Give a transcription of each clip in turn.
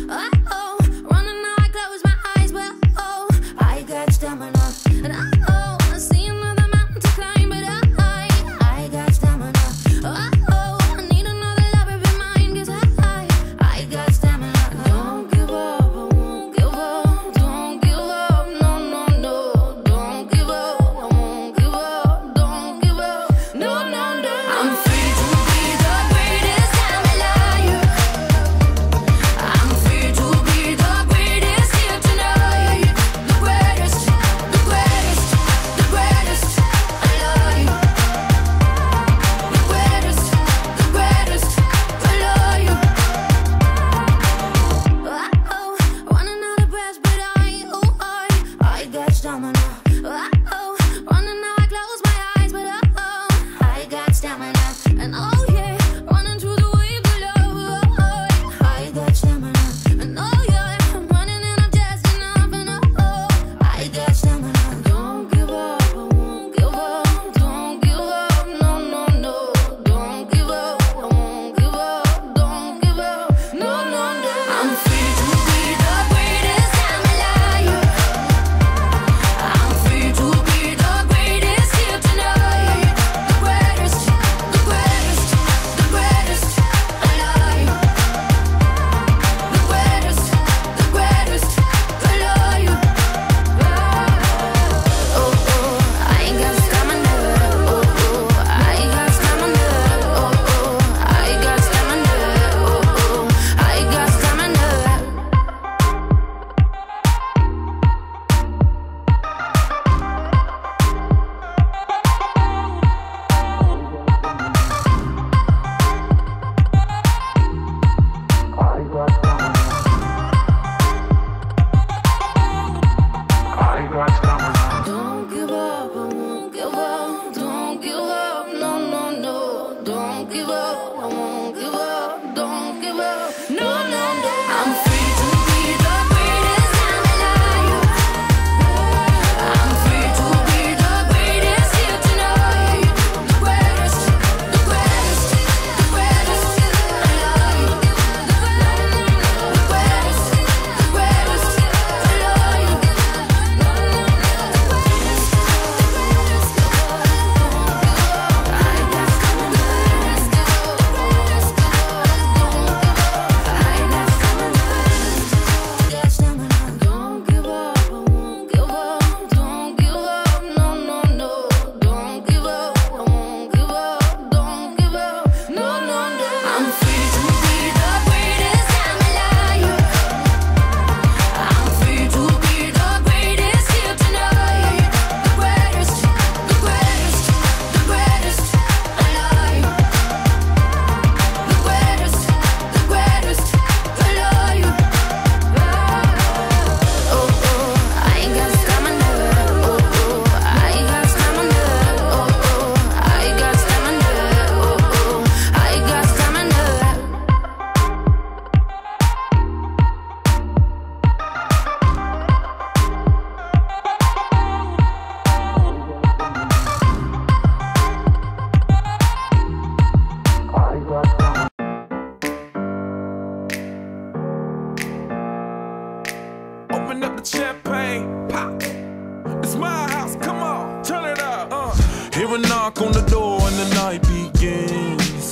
Hear a knock on the door and the night begins.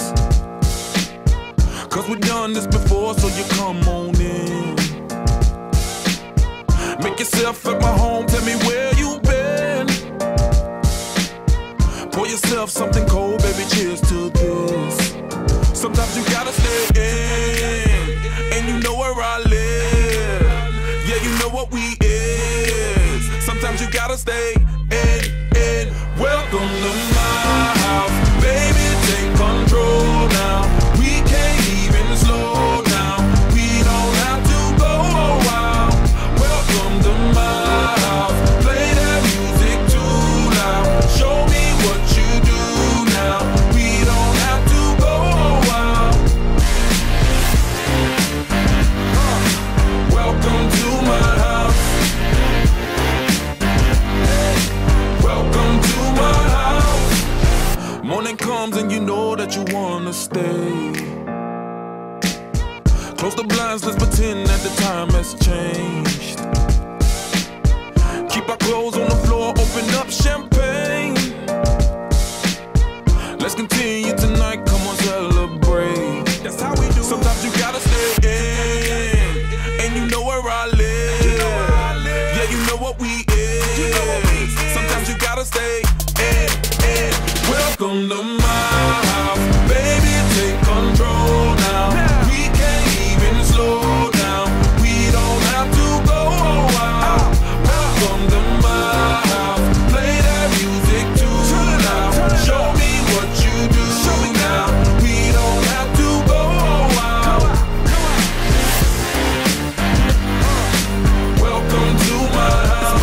Cause we've done this before, so you come on in. Make yourself at my home, tell me where you been. Pour yourself something cold, baby, cheers to this. Sometimes you gotta stay in, and you know where I live. Yeah, you know what we is. Sometimes you gotta stay in. Welcome to my house, baby, take control now. We can't even slow down. We don't have to go a while. Welcome to my house, play that music too loud. Show me what you do now. We don't have to go a while. Welcome to my house. minds, let's pretend that the time has changed. Keep our clothes on the floor, open up champagne. Let's continue tonight, come on, celebrate. That's how we do. Sometimes you gotta stay in, and you know where I live. Yeah, you know what we is. Sometimes you gotta stay in. Welcome to my house, baby, take control now. We can't even slow down. We don't have to go out. Welcome to my house, play that music too loud. Show me what you do now. We don't have to go out. Welcome to my house.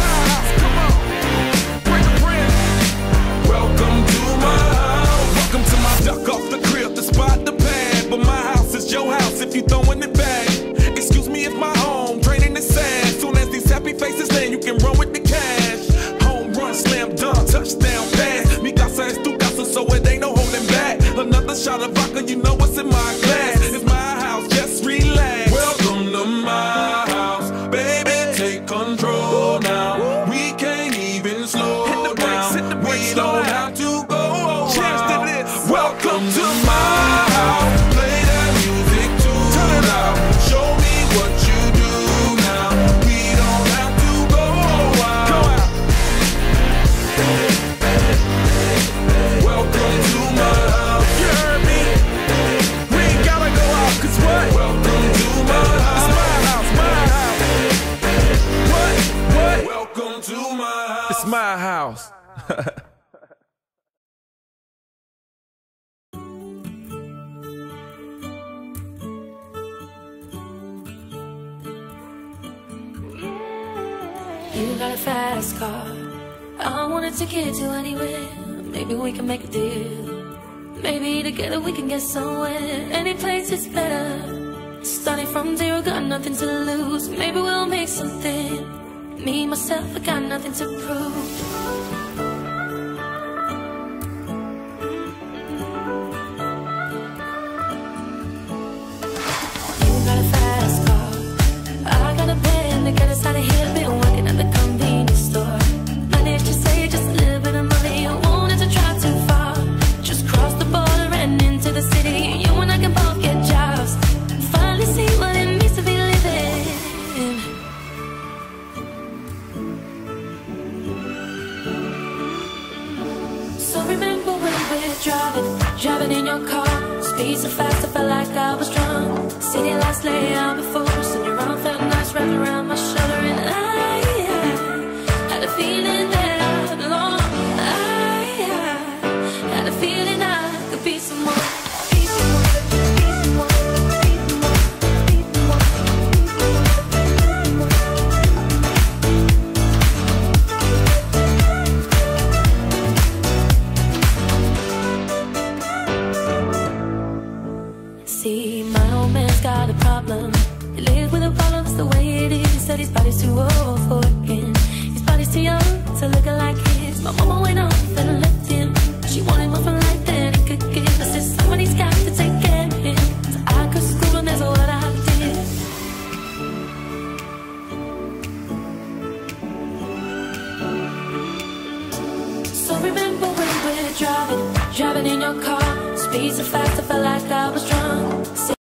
Welcome to my house. Welcome to my duck off the crib, the spot, the pad. But my house is your house if you throwing it back. Excuse me if my home draining the sad. Soon as these happy faces land, you can run with the cash. Home run, slam dunk, touchdown pass. Mi casa es tu casa, so it ain't no holding back. Another shot of vodka, you know what's in my glass. It's my house, just relax. Welcome to my house, baby, take control now. We can't even slow down. We don't have to go out. Welcome to my house, play that music too loud. Show me what you do now. We don't have to go out. Welcome to my house. You heard me? We ain't gotta go out, 'cause what? Welcome to my house. It's my house, my house. What? Welcome to my house. It's my house. You got a fast car, I wanted to get you anywhere. Maybe we can make a deal. Maybe together we can get somewhere. Any place is better. Starting from zero, got nothing to lose. Maybe we'll make something. Me, myself, I got nothing to prove. You got a fast car, I got a plan to get us out of here. Been working at the convenience store. Managed to save just a little bit of money. I wanted to drive too far. Just cross the border and into the city. You and I can both get jobs. Finally see what it means to be living. So remember when we're driving in your car. Speed so fast I felt like I was drunk. City lights lay out before us, and your arm felt nice wrapped around my shoulder. And I had a feeling that I belong. I had a feeling I could be someone. Be someone, be someone, be someone, be someone. See, my old man's got a problem. He lives with a problem, that's the way it is. He said his body's too old for working. His body's too young to look like his. My mama went off and left him. She wanted more from life than he could give. I said somebody's got to take care of him. So I could school him, that's what I did. So remember when we're driving in your car. Speed so fast I felt like I was drunk.